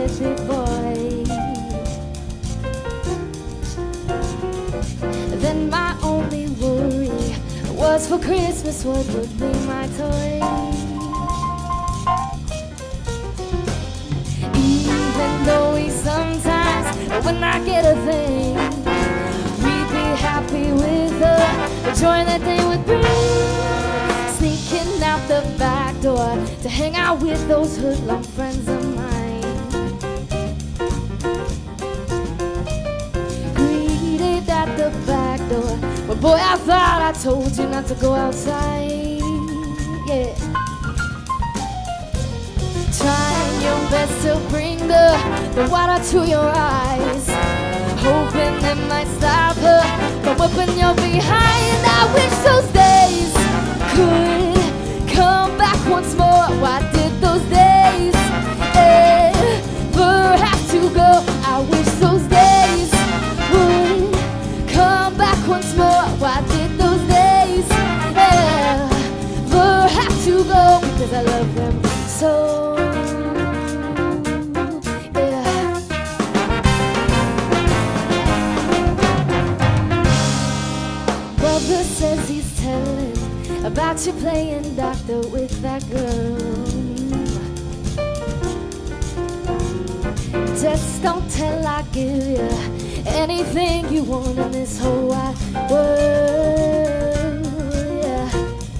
with big boys. Then my only worry was for Christmas what would be my toy. Even though we sometimes would not get a thing, we'd be happy with the joy that they would bring. Sneaking out the back door to hang out with those hoodlum friends of mine. Greeted at the back door, but boy, I thought I told you not to go outside. Yeah. Trying your best to bring the water to your eyes, hoping it might stop her from whipping your behind. I wish those days could come back once more. Why did those days ever have to go? I wish those days would come back once more. Why did those days ever have to go? Because I love them so. Brother says he's telling about you playing doctor with that girl. Just don't tell, I'll give you anything you want in this whole wide world. Yeah.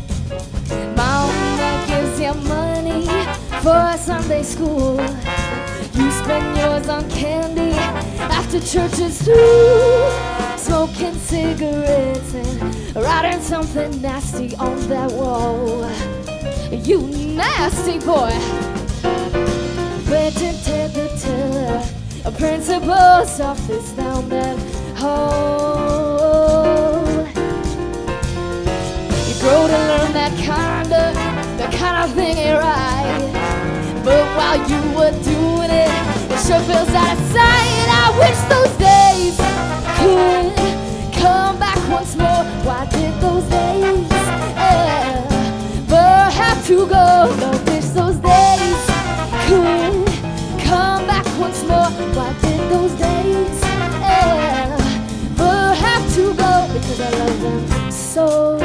Mama gives you money for Sunday school. You spend yours on candy after church is through, smoking cigarettes and writing something nasty on that wall. You nasty boy. Waiting at the teller, a principal's office down that hall. You grow to learn that kind of thing ain't right. But while you were doing it, it sure feels out of sight. I wish those days could come back once more. Why did those days ever have to go? I wish those days could come back once more. Why did those days ever have to go? Because I love them so.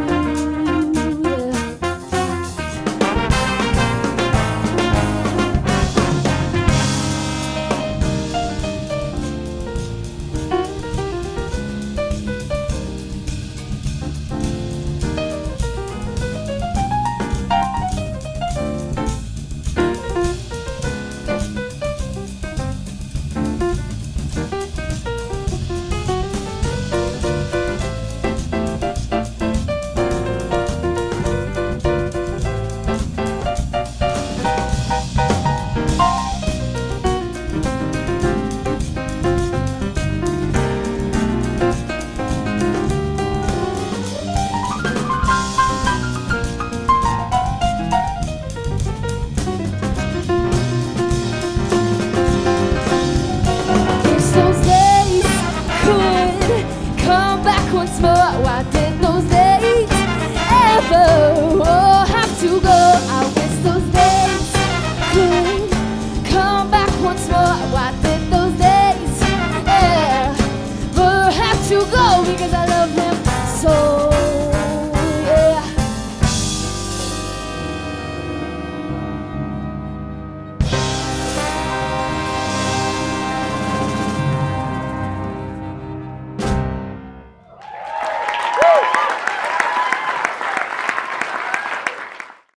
Once more, why did those days ever have to go?